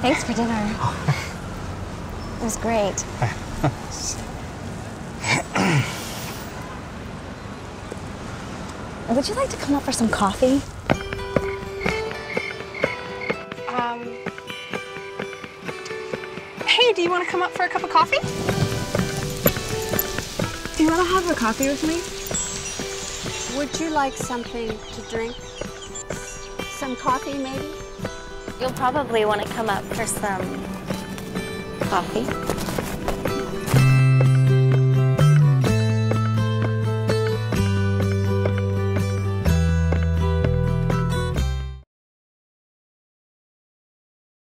Thanks for dinner. It was great. Would you like to come up for some coffee? Hey, do you want to come up for a cup of coffee? Do you want to have a coffee with me? Would you like something to drink? Some coffee, maybe? You'll probably want to come up for some coffee.